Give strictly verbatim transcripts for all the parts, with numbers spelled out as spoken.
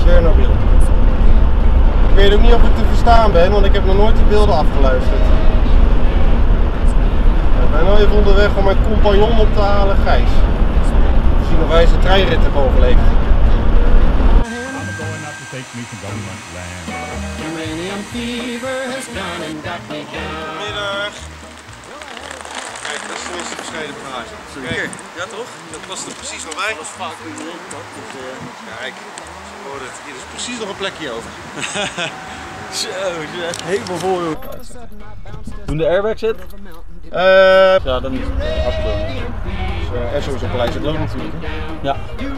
Chernobyl. Ik weet ook niet of ik te verstaan ben, want ik heb nog nooit de beelden afgeluisterd. Ik ben nou even onderweg om mijn compagnon op te halen, Gijs. Zien of wij zijn treinrit hebben overleefd. Goedemiddag. Kijk, dat is tenminste bescheiden praatje. Kijk, ja toch? Dat past er precies nog bij. Kijk, hoor het. Hier is precies nog een plekje over. Zo, helemaal vol joh. Toen de airbag zit? Uh, ja, dan niet. Afgelopen. Uh, en sowieso Paleis het Loon natuurlijk. Hè? Ja.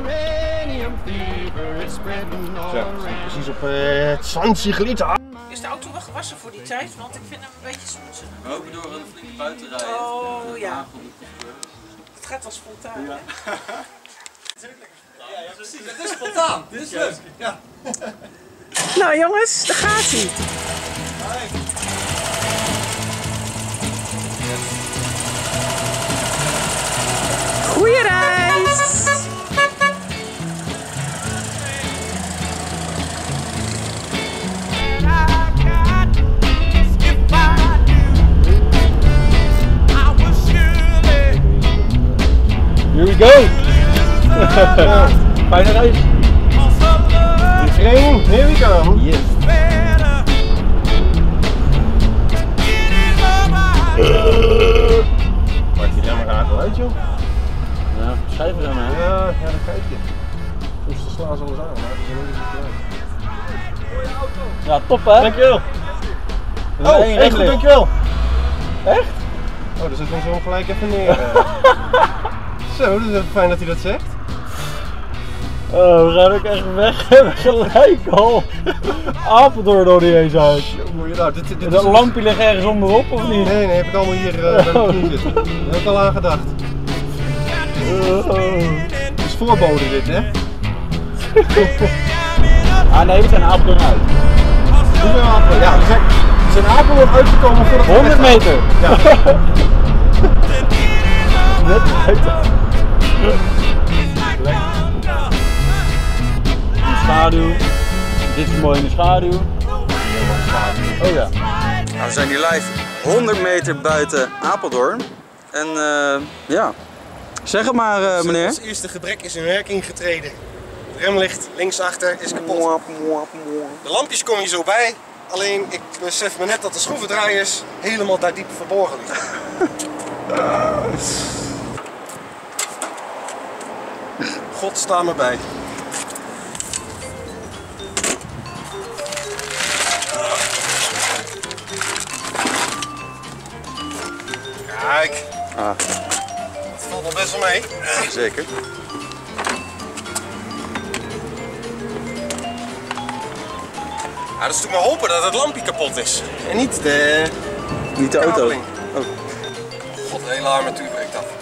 Zo, precies op uh, het San Siglita. Is de auto wel gewassen voor die tijd? Want ik vind hem een beetje smoetsig. We hopen door een flinke buitenrijden. Oh ja. Het gaat wel spontaan. Ja. Ja, ja, precies. Het is spontaan. Dit is leuk. Ja. Nou jongens, daar gaat hij. Goeie reis! Here we go! Fijne reis! Train, here we go! Yes! Maakt die remmer raar uit joh? Ja, schijven dan hè? Ja, ja, dan kijk je. Soms slaan ze alles aan, maar ze zijn ook niet zo. Ja, top hè? Dankjewel! Oh, echt goed, dankjewel! Echt? Oh, dan zet ons zo gelijk even neer. Zo, dat is even fijn dat hij dat zegt. Oh, we gaan ook echt weg hebben gelijk al. Apeldoorn door die eens uit. Nou, dit, dit, dit dat lampje ligt ergens onderop of niet? Nee, nee, heb ik allemaal hier uh, bij mijn knie zitten. Daar heb ik al aan gedacht. Het is voorbode dit, hè? Ah nee, we zijn Apeldoorn uit. Hoeveel Apeldoorn? Ja, we zijn, we zijn Apeldoorn uitgekomen voor de honderd meter. Ja. Net buiten. De schaduw. Dit is mooi in de schaduw. Oh ja. Nou, we zijn hier live honderd meter buiten Apeldoorn. En uh, ja, zeg het maar uh, meneer. Ons eerste gebrek is in werking getreden. Het remlicht linksachter is kapot. De lampjes kom je zo bij. Alleen ik besef me net dat de schroevendraaiers helemaal daar diep verborgen liggen. God sta me bij. Kijk. Ah. Dat valt nog best wel mee. Zeker. Ja, dus toen maar hopen dat het lampje kapot is. En niet de... Niet de auto. kabeling. Oh. God, de hele armatuur breekt af.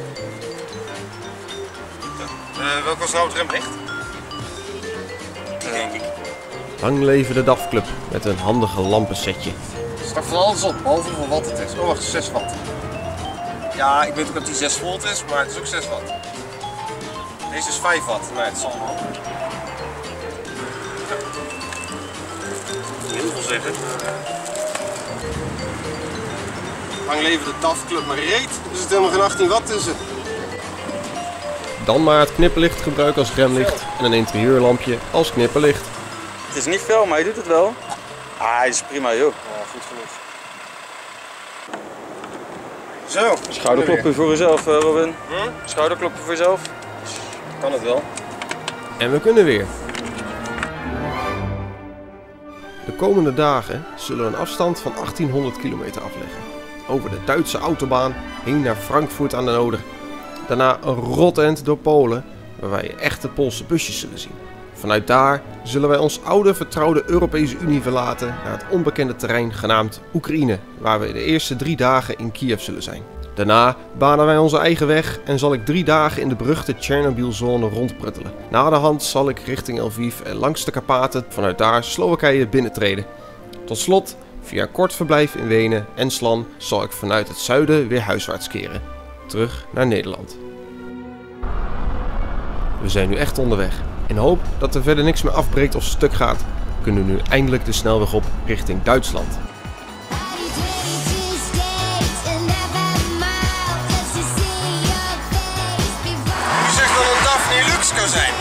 Uh, welk was nou het remlicht? Die denk ik. Lang leven de D A F Club met een handige lampensetje. Start van alles op, behalve voor wat het is. Oh wacht, zes watt. Ja, ik weet ook dat die zes volt is, maar het is ook zes watt. Deze is vijf watt. Nee, het zal wel. Heel veel zeggen. Lang leven de D A F Club, maar reet. Er zit helemaal geen achttien watt tussen. Dan maar het knipperlicht gebruiken als remlicht en een interieurlampje als knipperlicht. Het is niet fel, maar je doet het wel. Ah, het is prima joh. Ja, goed genoeg. Zo. Schouderklopje voor jezelf, Robin. Hm? Schouderklopje voor jezelf. Kan het wel. En we kunnen weer. De komende dagen zullen we een afstand van achttienhonderd kilometer afleggen. Over de Duitse autobaan heen naar Frankfurt aan den Oder. Daarna een rotend door Polen, waar wij echte Poolse busjes zullen zien. Vanuit daar zullen wij ons oude vertrouwde Europese Unie verlaten naar het onbekende terrein genaamd Oekraïne, waar we de eerste drie dagen in Kiev zullen zijn. Daarna banen wij onze eigen weg en zal ik drie dagen in de beruchte Chernobyl-zone rondpruttelen. Na de hand zal ik richting Lviv en langs de Karpaten vanuit daar Slowakije binnentreden. Tot slot, via een kort verblijf in Wenen en Slan zal ik vanuit het zuiden weer huiswaarts keren. Terug naar Nederland. We zijn nu echt onderweg. In hoop dat er verder niks meer afbreekt of stuk gaat, kunnen we nu eindelijk de snelweg op richting Duitsland. Je zegt dat een Daphne Lux kan zijn.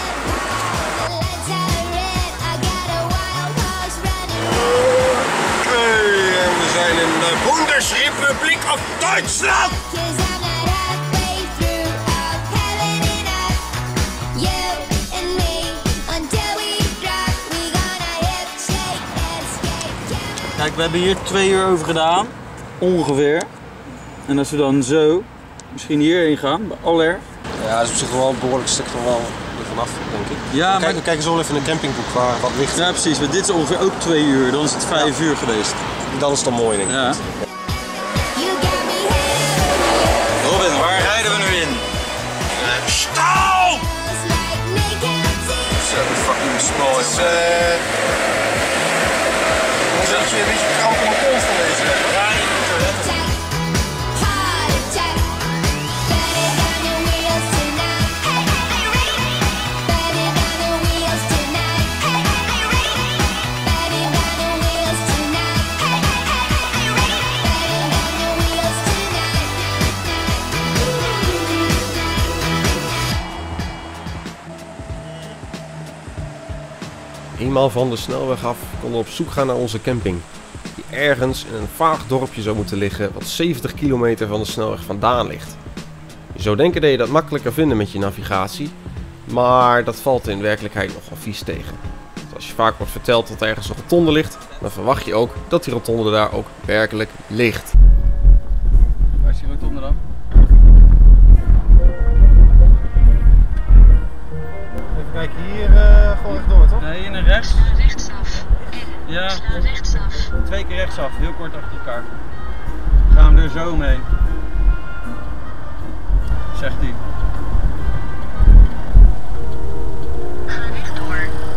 Oké, en we zijn in de Bundesrepubliek of Duitsland! Kijk, we hebben hier twee uur over gedaan, ongeveer. En als we dan zo, misschien hierheen gaan, bij Aller. Ja, dat is op zich wel een behoorlijk stuk nog wel vanaf, denk ik. Ja, Kijk, maar... we kijken zo even in een campingboek waar wat ligt. Ja, precies. Maar dit is ongeveer ook twee uur, dan is het vijf ja. uur geweest. Dan is het dan mooi, denk ik. Ja. Robin, waar rijden we nu in? Uh, Staal! Zo, fucking small is. Uh... Dan zet je een beetje kramp in de kont van deze. Ja, je moet er letten. Eenmaal van de snelweg af konden we op zoek gaan naar onze camping, die ergens in een vaag dorpje zou moeten liggen wat zeventig kilometer van de snelweg vandaan ligt. Je zou denken dat je dat makkelijker vinden met je navigatie, maar dat valt in werkelijkheid nogal vies tegen. Want als je vaak wordt verteld dat er ergens een rotonde ligt, dan verwacht je ook dat die rotonde daar ook werkelijk ligt. Waar is die rotonde dan? Even kijken, hier uh, gewoon rechtdoor, toch? Nee, hier naar rechts. Rechtsaf. Ja, Rechtsaf. twee keer rechtsaf, heel kort achter elkaar. Gaan we er zo mee. Zegt hij. Ga rechtdoor.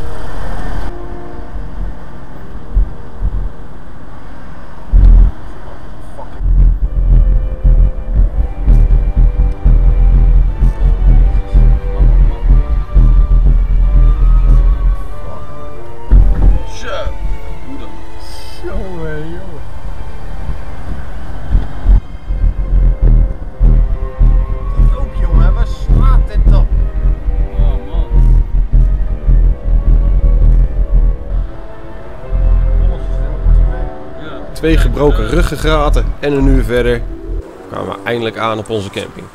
Twee gebroken ruggengraten en een uur verder kwamen we eindelijk aan op onze camping.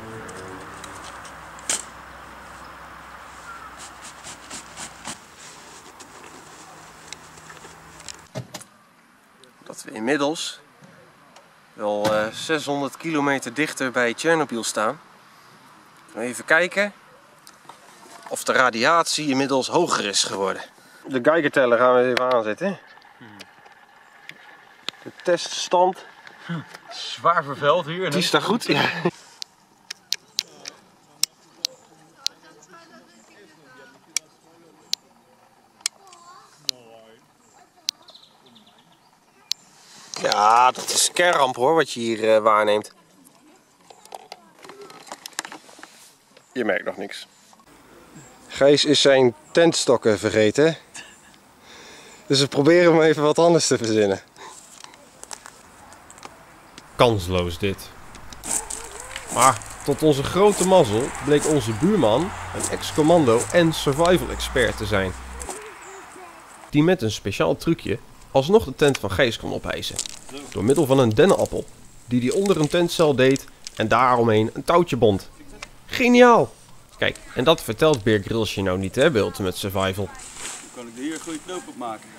Dat we inmiddels wel uh, zeshonderd kilometer dichter bij Tsjernobyl staan. Even kijken of de radiatie inmiddels hoger is geworden. De Geigerteller gaan we even aanzetten. De teststand. Hm, zwaar vervuild hier. Die staat goed. Ja. Ja, dat is kernramp hoor, wat je hier uh, waarneemt. Je merkt nog niks. Gijs is zijn tentstokken vergeten. Dus we proberen hem even wat anders te verzinnen. Kansloos dit. Maar tot onze grote mazzel bleek onze buurman een ex-commando en survival expert te zijn. Die met een speciaal trucje alsnog de tent van Gijs kon ophijsen. Door middel van een dennenappel die hij onder een tentcel deed en daaromheen een touwtje bond. Geniaal! Kijk, en dat vertelt Bear Grylls je nou niet hè, bij Ultimate Survival. Dan kan ik er hier een goede knoop op maken.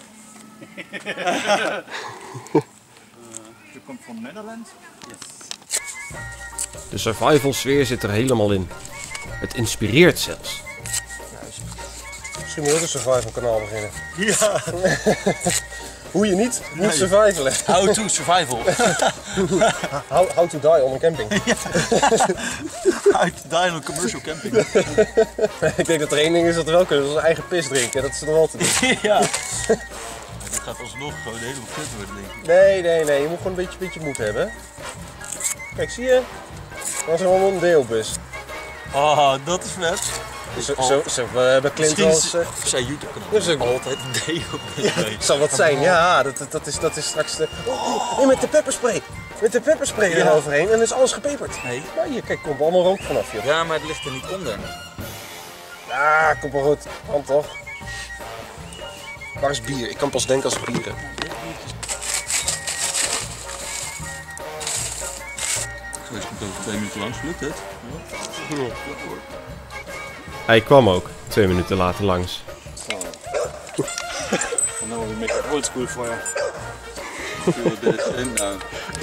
Je komt van Nederland? Yes. De survival sfeer zit er helemaal in. Het inspireert zelfs. Misschien moet je ook een survival kanaal beginnen. Ja. Hoe je niet moet nee. survivalen. How to survival. how, how to die on een camping. Ja. How to die on een commercial camping. Ik denk dat er één ding is dat we wel kunnen, dat is eigen pis drinken. Dat is er nog wel te doen. Ja. Dat gaat alsnog gewoon helemaal kut worden, denk ik. Nee, nee, nee. Je moet gewoon een beetje, beetje moed hebben. Kijk, zie je? Dat is gewoon een deelbus. Oh, dat is vet. Zo, zo, zo we hebben Clint wel eens... Uh, zijn YouTube kanaal. Dat is ook altijd een deo. Ja, het zal wat zijn, ja, dat, dat, is, dat is straks de... Oh, nee, met de pepperspray. Met de pepperspray Ja. eroverheen en dan is alles gepeperd. Nee. Nou, hier, kijk, komt allemaal rook vanaf, joh. Ja, maar het ligt er niet onder. Ah, komt wel goed. Kan toch? Waar is bier? Ik kan pas denken als ik bier heb. Deze komt over twee minuten langs, lukt het? Hij kwam ook twee minuten later langs. And now we make an old school fire. Feel a bit ashamed now.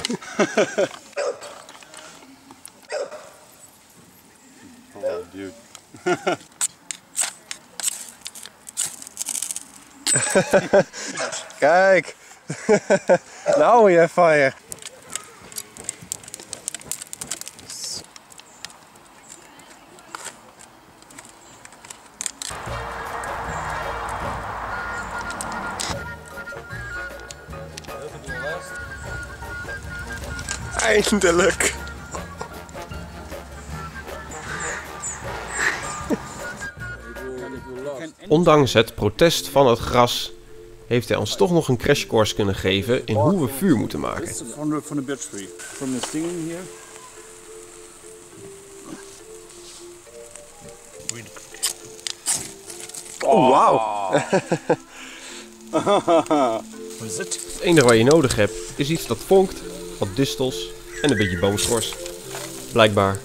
Oh, dude. Kijk! Nou, je fire. Eindelijk! Ondanks het protest van het gras heeft hij ons toch nog een crashcourse kunnen geven in hoe we vuur moeten maken. From the, from the birch tree. From the stinging here. Oh, wauw! What is it? Het enige wat je nodig hebt is iets dat vonkt, wat distels en een beetje boomschors. Blijkbaar.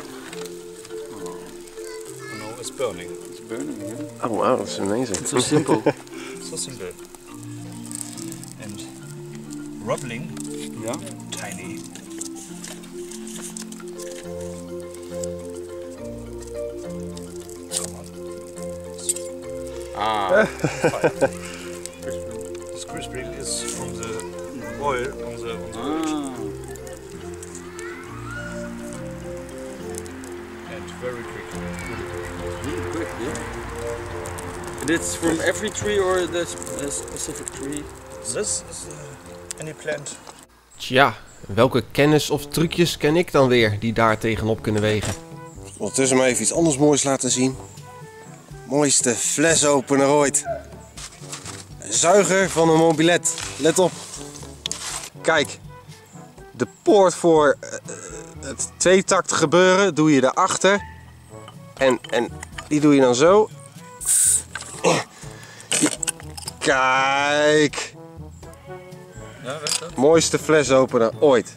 No, it's burning. It's burning, yeah. Oh, wauw, dat is amazing. It's so simple. So simple. And rubbling, Ja? tiny. Come on. Ah. This crisping is from the oil on the on the wood. Ah. And very quick. Really quick, yeah. And it's from every tree or the sp- a specific tree? This is uh, any plant. Tja, welke kennis of trucjes ken ik dan weer die daar tegenop kunnen wegen? Ondertussen maar even iets anders moois laten zien. Mooiste flesopener ooit. Een zuiger van een mobilet. Let op. Kijk. De poort voor uh, het tweetakt gebeuren doe je daarachter. En, en die doe je dan zo. Kijk. Ja, weg dat. Mooiste flesopener ooit.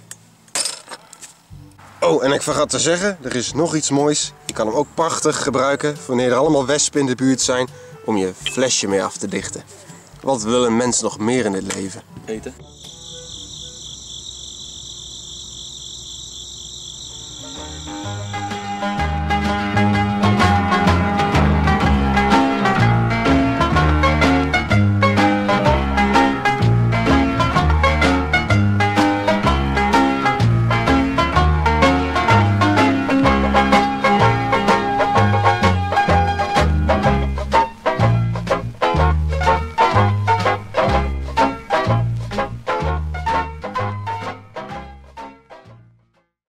Oh, en ik vergat te zeggen, er is nog iets moois. Je kan hem ook prachtig gebruiken wanneer er allemaal wespen in de buurt zijn om je flesje mee af te dichten. Wat wil een mens nog meer in het leven? Eten.